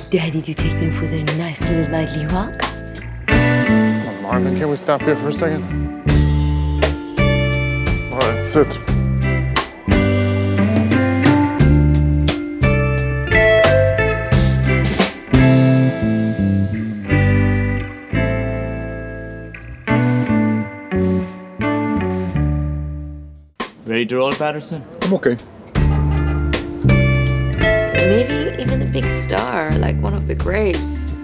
Daddy, do you take them for their nice little nightly walk? Marvin, can we stop here for a second? All right, sit. Ready to roll, Patterson? I'm okay. Maybe even a big star, like one of the greats.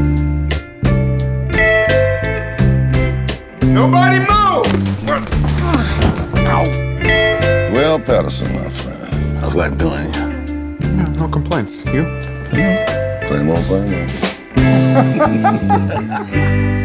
Nobody move! Ow. Well, Patterson, my friend, how's life doing you? Yeah, no complaints. You? Same old, same old.